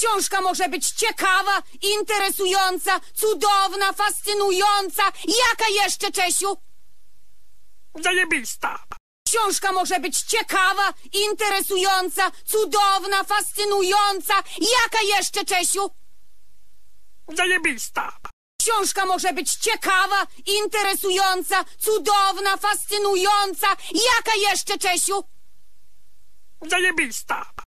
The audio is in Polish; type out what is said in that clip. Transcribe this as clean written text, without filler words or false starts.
Książka może być ciekawa, interesująca, cudowna, fascynująca. Jaka jeszcze, Czesiu? Zajebista. Książka może być ciekawa, interesująca, cudowna, fascynująca. Jaka jeszcze, Czesiu? Zajebista. Książka może być ciekawa, interesująca, cudowna, fascynująca. Jaka jeszcze, Czesiu? Zajebista.